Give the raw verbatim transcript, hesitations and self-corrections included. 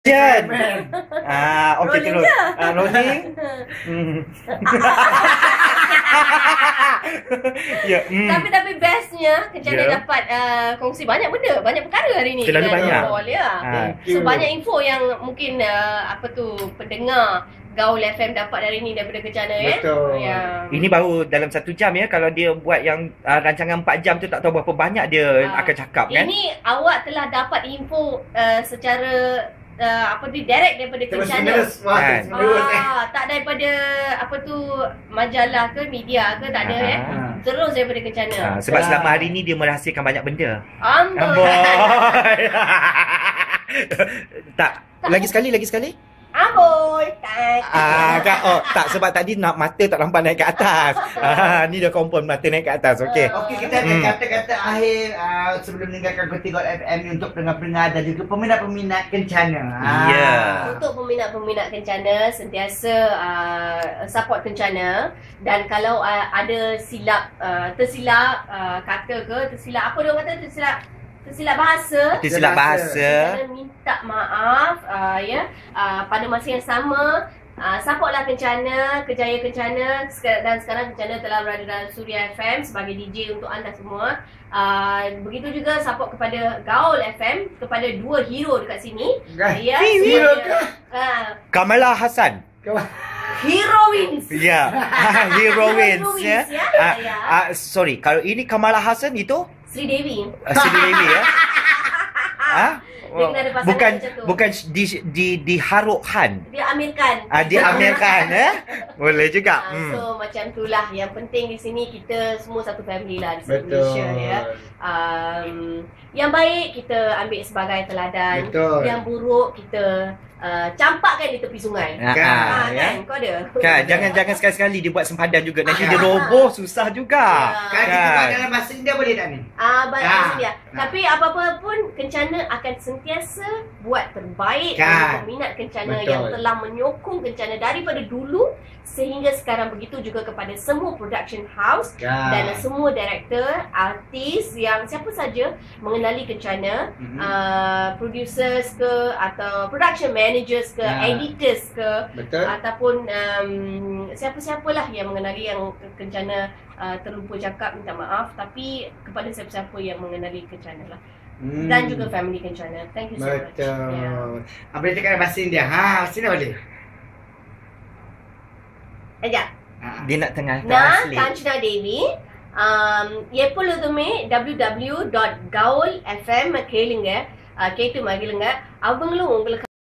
Jan. Ah, okey terus. Ah, rolling. Hmm. Ya, hmm. Tapi tapi bestnya Kencana Ya. dapat uh, kongsi banyak benda, banyak perkara hari ni. Terlalu banyak. Gaul, ya. Ah. So banyak info yang mungkin uh, apa tu pendengar Gaul F M dapat hari ni daripada Kencana ya. Betul. Ya. Ini baru dalam satu jam ya. Kalau dia buat yang uh, rancangan empat jam tu tak tahu berapa banyak dia Ah. akan cakap kan. Ini awak telah dapat info uh, secara uh, apa tu direct daripada Terus Kencana. menerus. Wah, Kan. terus menerus eh. Ah, tak daripada apa tu majalah ke media ke tak ada Ah. eh. Terus daripada Kencana. Ah, sebab Ya. selama hari ni dia merahsiakan banyak benda. Amboi. Amboi. Tak. Lagi sekali, lagi sekali. Amboi. Tak. Ah, kak, oh, tak sebab tadi nak mata tak nampak naik ke atas. Ah, ni dah confirm mata naik ke atas. Okey. Okey, kita ada Hmm. kata-kata akhir uh, sebelum meninggalkan Koti Gaul F M ni untuk pendengar-pendengar dan juga peminat-peminat Kencana. Ah. Ya. Untuk peminat-peminat Kencana sentiasa uh, support Kencana, dan kalau uh, ada silap uh, tersilap uh, kata ke tersilap apa dia orang kata tersilap tersilap bahasa, Tersilap bahasa. Kencana minta maaf uh, ya uh, pada masa yang sama. Uh, supportlah Kencana, Kejaya Kencana, dan sekarang Kencana telah berada dalam Suria F M sebagai D J untuk anda semua. Uh, begitu juga support kepada Gaul F M, kepada dua hero dekat sini. Guys, Ya, hero semuanya- ke? Uh, Kamala Hassan. heroines. Ya. Heroines ya. Heroines, ya. Ah, Ya. ah, sorry, kalau ini Kamala Hassan itu Sri Devi. uh, Sri Dewi ya. Ah? Dia kena ada pasangan Bukan macam tu. bukan di di diharukkan. Dia Amir Khan. Ah, diamirkan eh. Boleh juga. Ah, Hmm. So macam itulah. Yang penting di sini kita semua satu family lah di Betul. Malaysia ya. Um, yang baik kita ambil sebagai teladan. Betul. Yang buruk kita uh, campakkan di tepi sungai. Ah, Kan. ah, Ah, ya. kan? Kau ada? Kan, jangan jangan sekali-sekali dia buat sempadan juga. Nanti dia roboh susah juga. Ya. Kan kita buat Kan. dalam bahasa India boleh tak ni? Ah, baik Ah. dia. Tapi apa-apa pun Kencana akan sentiasa buat terbaik Kan. bagi peminat Kencana Betul. yang telah menyokong Kencana daripada dulu sehingga sekarang. Begitu juga kepada semua production house Kan. dan semua director, artis yang siapa saja mengenali Kencana, Mhm. uh, producers ke atau production managers ke, Ya. editors ke, Betul. ataupun um, siapa-siapalah yang mengenali yang Kencana uh, terlupa cakap, minta maaf. Tapi kepada siapa-siapa yang mengenali Kencana lah. Hmm. Dan juga family Kencana. Thank you so much. Betul. Yeah. Apa dia cakap dalam bahasa India? Ha, sini boleh. Sekejap. Ha. Dia nak tengah Nah, translate. Kanchana Devi. Um, எப்பொழுதுமே w w w dot gaul f m கேளுங்க கேட்டு மகிழுங்க. அவங்களும் உங்களுக்கு